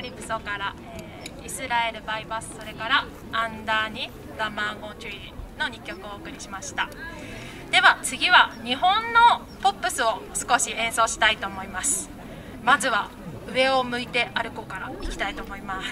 リプソから、イスラエルバイバス、それからアンダーにダマンゴチュイの2曲をお送りしました。では次は日本のポップスを少し演奏したいと思います。まずは上を向いて歩こうからいきたいと思います。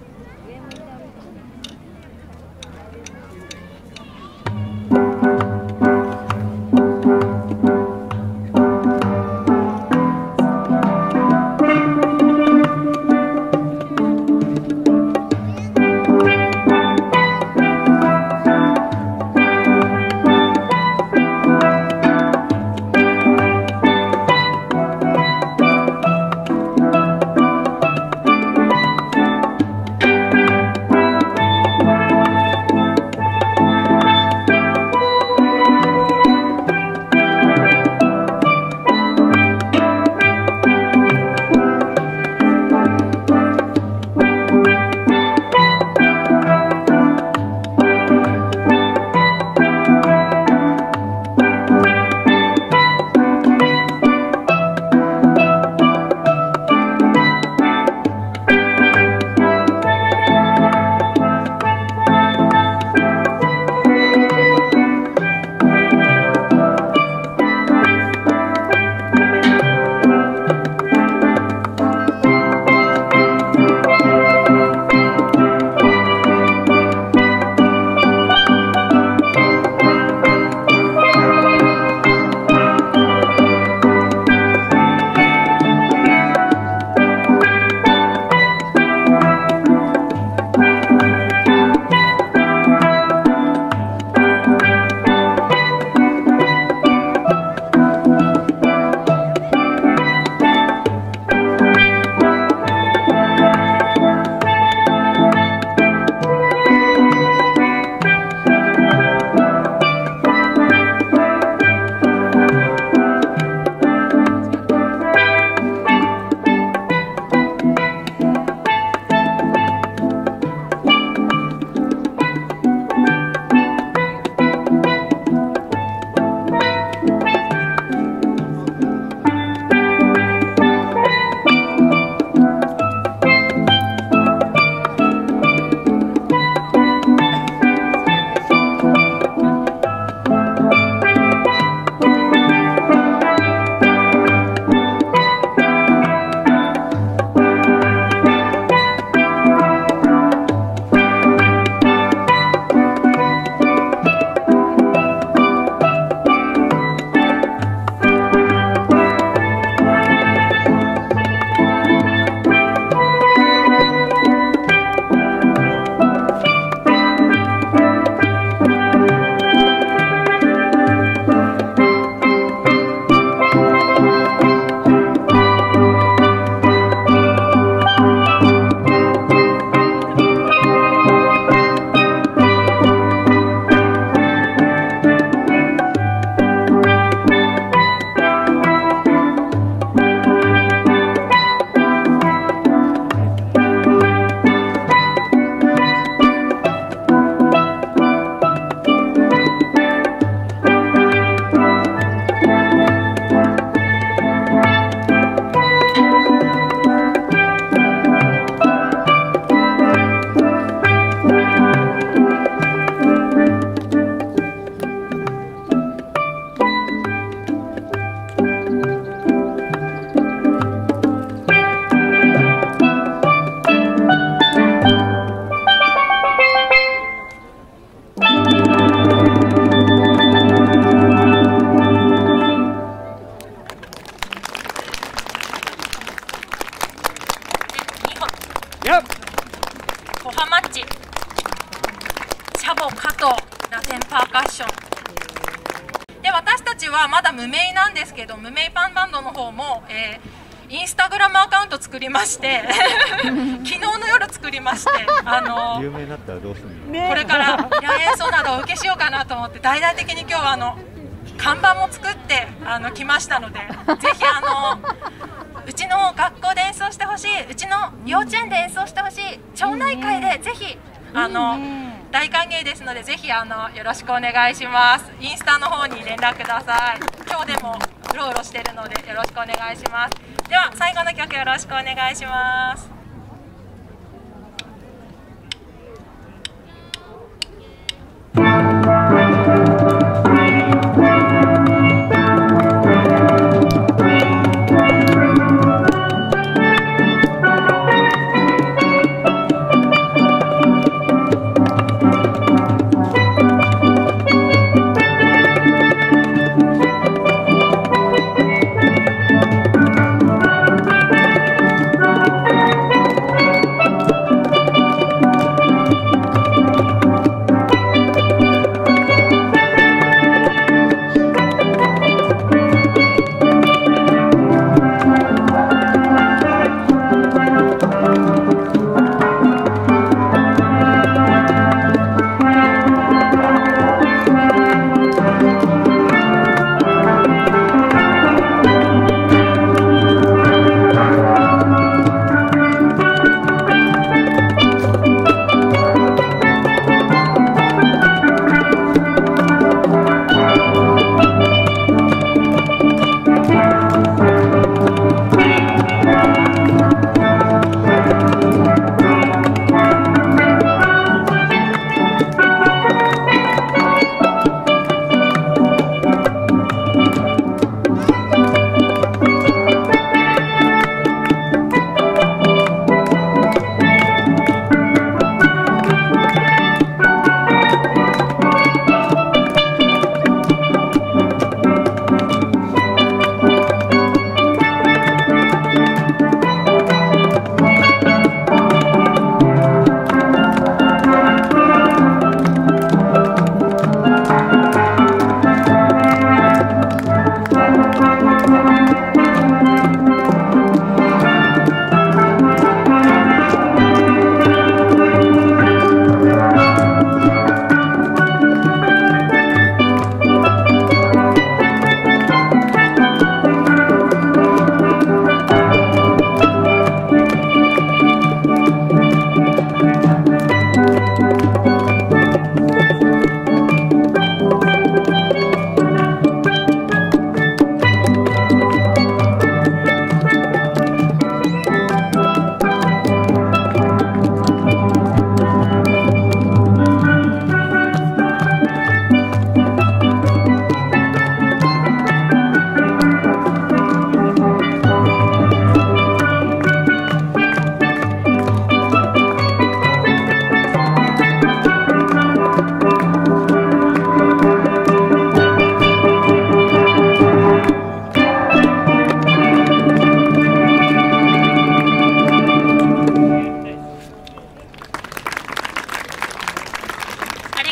コハマッチ、シャボ加藤、ラテンパーカッションで、私たちはまだ無名なんですけど、無名パンバンドの方も、インスタグラムアカウント作りまして昨日の夜作りまして有名になったらどうするの、 これから演奏などをお受けしようかなと思って、大々的に今日は看板も作って来ましたので、ぜひうちの学校で演奏してほしい、うちの幼稚園で演奏してほしい、町内会でぜひ大歓迎ですので、ぜひよろしくお願いします。インスタの方に連絡ください。今日でもうろうろしてるのでよろしくお願いします。では最後の曲よろしくお願いします。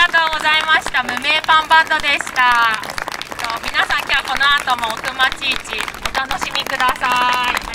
がとうございました。無名パンバンドでした。皆さん今日この後も奥町市お楽しみください。